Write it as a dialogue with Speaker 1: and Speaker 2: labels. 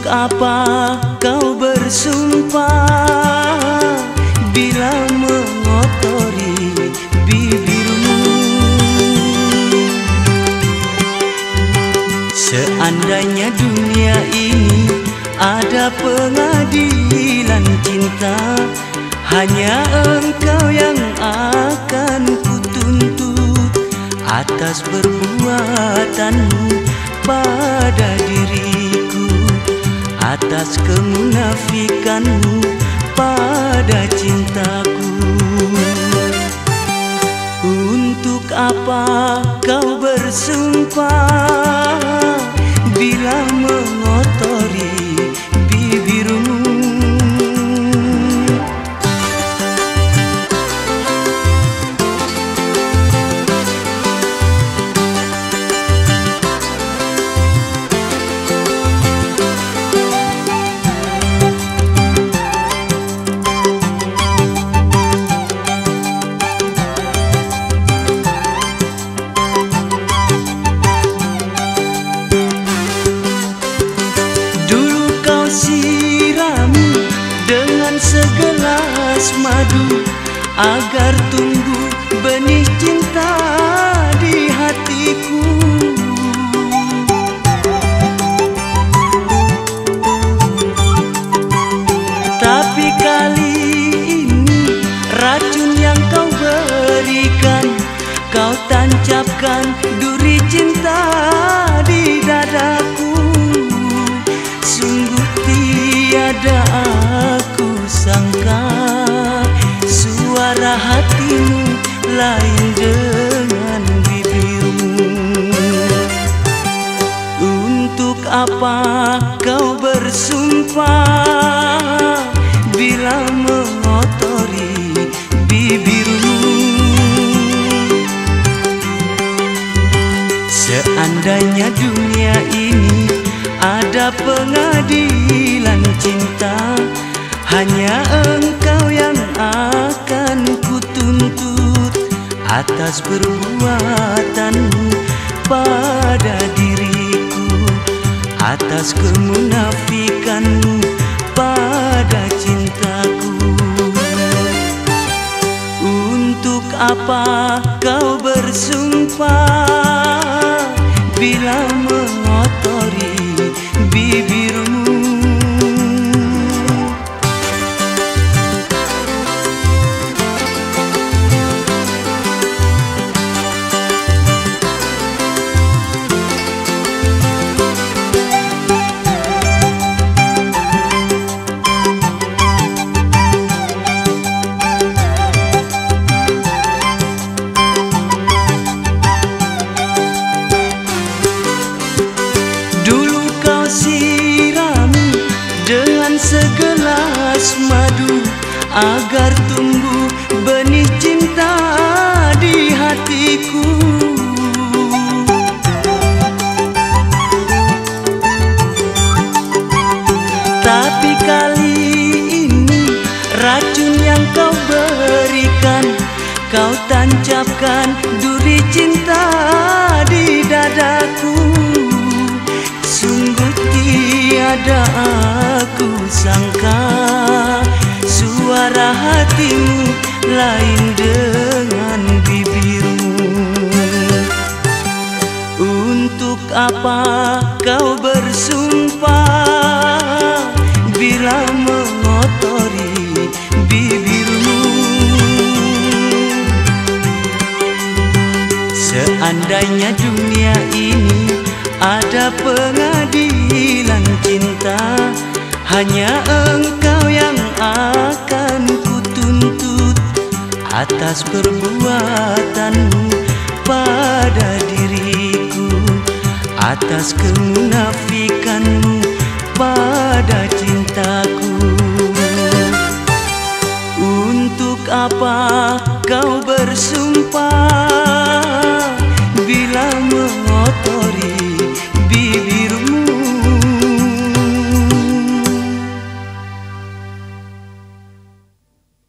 Speaker 1: apa kau bersumpah bila mengotori bibirmu? Seandainya dunia ini ada pengadilan cinta, hanya engkau yang akan kutuntut atas perbuatanmu pada diriku, atas kemunafikanmu pada cintaku. Untuk apa kau bersumpah bila mengotori bibirmu? Sirami dengan segelas madu agar tumbuh benih cinta di hatiku. Tapi kali ini racun yang kau berikan, kau tancapkan duri cinta di dadaku. Tiada aku sangka suara hatimu lain dengan bibirmu. Untuk apa kau bersumpah bila mengotori bibirmu? Seandainya dunia ini ada pengadilan cinta, hanya engkau yang akan kutuntut atas perbuatanmu pada diriku, atas kemunafikanmu pada cintaku. Untuk apa kau bersumpah bila mengotori bibirmu? Sirami dengan segelas madu agar tumbuh benih cinta di hatiku. Tapi kali ini racun yang kau berikan, kau tancapkan duri cinta di dadaku. Sungguh tiada aku sangka suara hatimu lain dengan bibirmu. Untuk apa kau bersumpah bila mengotori bibirmu? Seandainya dunia ini ada pengadilan cinta, hanya engkau yang akan kutuntut atas perbuatanmu pada diriku, atas kemunafikanmu pada cintaku. Untuk apa kau bersumpah bila